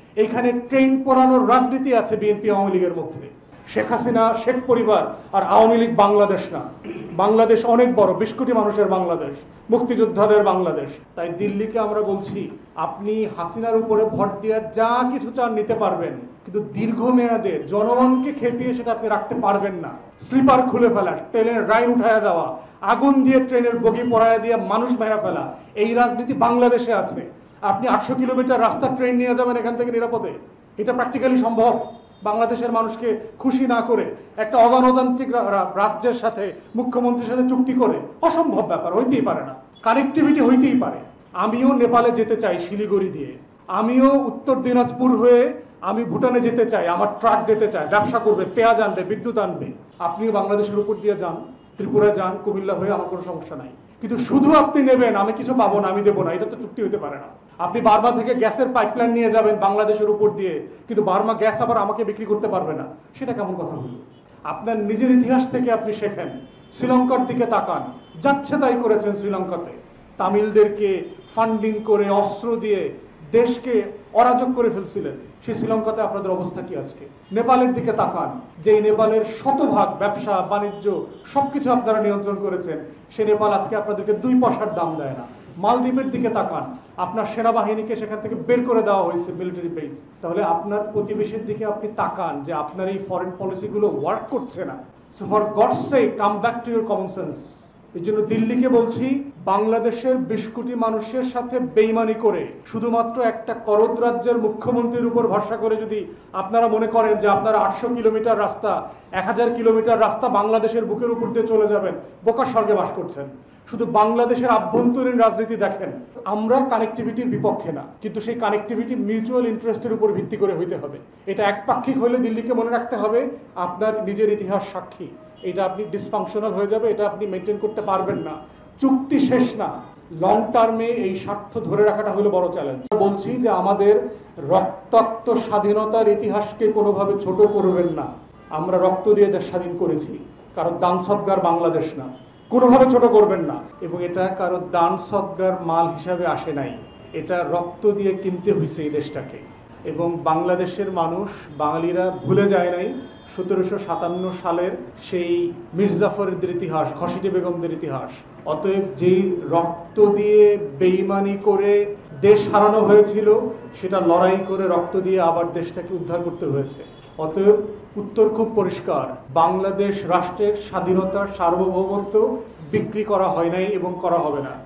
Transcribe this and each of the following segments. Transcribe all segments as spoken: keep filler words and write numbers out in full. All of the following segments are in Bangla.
এখানে ট্রেন পোড়ানোর রাজনীতি আছে বিএনপি আওয়ামী লীগের মধ্যে। শেখ হাসিনা শেখ পরিবার আর আওয়ামী লীগ বাংলাদেশ না। বাংলাদেশ অনেক বড়, বিশ কোটি মানুষের বাংলাদেশ, মুক্তিযোদ্ধাদের বাংলাদেশ। তাই দিল্লিকে আমরা বলছি, আপনি হাসিনার উপরে ভোট দিয়ে যা কিছু চান নিতে পারবেন, কিন্তু দীর্ঘমেয়াদে জনগণকে খেপিয়ে সেটা আপনি রাখতে পারবেন না। স্লিপার খুলে ফেলা, ট্রেনের লাইন উঠায়া দেওয়া, আগুন দিয়ে ট্রেনের বগি পড়ায়া দিয়ে মানুষ মেরা ফেলা, এই রাজনীতি বাংলাদেশে আছে। আপনি আটশো কিলোমিটার রাস্তা ট্রেন নিয়ে যাবেন এখান থেকে নিরাপদে? এটা প্র্যাকটিক্যালি সম্ভব? বাংলাদেশের মানুষকে খুশি না করে একটা অগণতান্ত্রিক রাজ্যের সাথে, মুখ্যমন্ত্রীর সাথে চুক্তি করে? অসম্ভব ব্যাপার, হইতেই পারে না। কানেক্টিভিটি হইতেই পারে। আমিও নেপালে যেতে চাই শিলিগুড়ি দিয়ে, আমিও উত্তর দিনাজপুর হয়ে আমি ভুটানে যেতে চাই, আমার ট্রাক যেতে চায়, ব্যবসা করবে, পেঁয়াজ আনবে, বিদ্যুৎ আনবে। আপনিও বাংলাদেশের উপর দিয়ে যান, ত্রিপুরা যান, কুমিল্লা হয়ে, আমার কোনো সমস্যা নাই। কিন্তু শুধু আপনি নেবেন, আমি কিছু পাবো না, আমি দেবো না, এটা তো চুক্তি হতে পারে না। আপনি বার্মা থেকে গ্যাসের পাইপলাইন নিয়ে যাবেন বাংলাদেশের উপর দিয়ে, কিন্তু বার্মা গ্যাস আবার আমাকে বিক্রি করতে পারবে না, সেটা কেমন কথা হলো? আপনার নিজের ইতিহাস থেকে আপনি শেখেন। শ্রীলঙ্কার দিকে তাকান, যাচ্ছে তাই করেছেন শ্রীলঙ্কাতে। তামিলদেরকে ফান্ডিং করে, অস্ত্র দিয়ে দেশকে অরাজক করে ফেলছিলেন। সেই শ্রীলঙ্কাতে আপনাদের অবস্থা কি আজকে? নেপালের দিকে তাকান, যে নেপালের শতভাগ ব্যবসা বাণিজ্য সবকিছু আপনারা নিয়ন্ত্রণ করেছেন, সে নেপাল আজকে আপনাদেরকে দুই পয়সার দাম দেয় না। মালদ্বীপের দিকে তাকান, আপনার সেনাবাহিনীকে সেখান থেকে বের করে দেওয়া হয়েছে, মিলিটারি বেস। তাহলে আপনার প্রতিবেশীর দিকে আপনি তাকান, যে আপনার এই ফরেন পলিসিগুলো ওয়ার্ক করছে না। So for God's sake, come back to your common sense. এই জন্য দিল্লিকে বলছি, বাংলাদেশের বিশ কোটি মানুষের সাথে বেইমানি করে, শুধুমাত্র একটা করদ রাজ্যের মুখ্যমন্ত্রীর উপর ভরসা করে যদি আপনারা মনে করেন যে আপনারা আটশো কিলোমিটার রাস্তা, এক হাজার কিলোমিটার রাস্তা বাংলাদেশের বুকের উপর দিয়ে চলে যাবেন, বোকার স্বর্গে বাস করছেন। শুধু বাংলাদেশের আভ্যন্তরীণ রাজনীতি দেখেন। আমরা কানেক্টিভিটির বিপক্ষে না, কিন্তু সেই কানেক্টিভিটি মিউচুয়াল ইন্টারেস্টের উপর ভিত্তি করে হইতে হবে। এটা একপাক্ষিক হলে দিল্লিকে মনে রাখতে হবে আপনার নিজের ইতিহাস সাক্ষী, এটা আপনি ডিসফাংশনাল হয়ে যাবে, এটা আপনি মেনটেন করতে পারবেন না। চুক্তি শেষ না, লং টার্মে এই স্বার্থ ধরে রাখাটা হলো বড় চ্যালেঞ্জ। বলছি যে আমাদের রক্তাক্ত স্বাধীনতার ইতিহাসকে কোনোভাবে ছোট করবেন না। আমরা রক্ত দিয়ে দেশ স্বাধীন করেছি, কারো দান সৎকার বাংলাদেশ না, কোনোভাবে ছোট করবেন না। এবং এটা কারো দান সৎকার মাল হিসাবে আসে নাই, এটা রক্ত দিয়ে কিনতে হয়েছে এই দেশটাকে। এবং বাংলাদেশের মানুষ, বাঙালিরা ভুলে যায় নাই সতেরোশো সাতান্ন সালের সেই মির্জাফরের ইতিহাস, ঘসিটে বেগমদের ইতিহাস। অতএব যেই রক্ত দিয়ে বেইমানি করে দেশ হারানো হয়েছিল, সেটা লড়াই করে রক্ত দিয়ে আবার দেশটাকে উদ্ধার করতে হয়েছে। অতএব উত্তর খুব পরিষ্কার, বাংলাদেশ রাষ্ট্রের স্বাধীনতার সার্বভৌমত্ব বিক্রি করা হয় নাই এবং করা হবে না।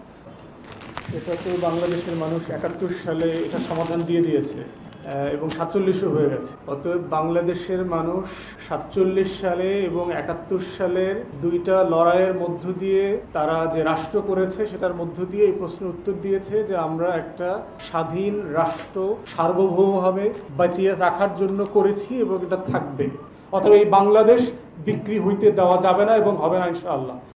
এটা তো বাংলাদেশের মানুষ একাত্তর সালে এটা সমাধান দিয়ে দিয়েছে এবং সাতচল্লিশও হয়ে গেছে। অতএব বাংলাদেশের মানুষ সাতচল্লিশ সালে এবং একাত্তর সালের দুইটা লড়াইয়ের মধ্য দিয়ে তারা যে রাষ্ট্র করেছে, সেটার মধ্য দিয়ে এই প্রশ্নের উত্তর দিয়েছে যে আমরা একটা স্বাধীন রাষ্ট্র সার্বভৌমভাবে বাঁচিয়ে রাখার জন্য করেছি এবং এটা থাকবে। অতএব এই বাংলাদেশ বিক্রি হইতে দেওয়া যাবে না এবং হবে না ইনশাআল্লাহ।